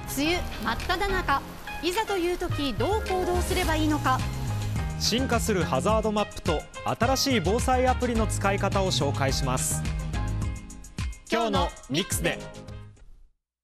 梅雨真っ只中、いざという時どう行動すればいいのか。 進化するハザードマップと新しい防災アプリの使い方を紹介します。今日のミックスで。